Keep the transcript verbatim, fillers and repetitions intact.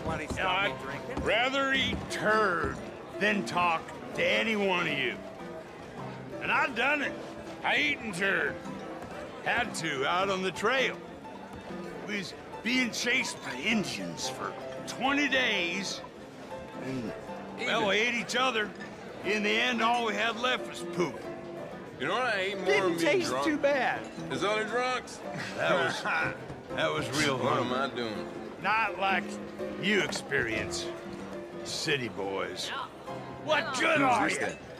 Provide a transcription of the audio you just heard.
Why'd he You know, stop me I'd drinking? rather eat turd than talk to any one of you. And I done it. I eaten turd. Had to, out on the trail. We was being chased by Indians for twenty days. And, well, we ate each other. In the end, all we had left was poop. You know what I hate more Didn't than being taste drunk? too bad. Is other drunks. That was, that was real What am hunger. I doing? Not like you experience, city boys. What good are Who's you? this then?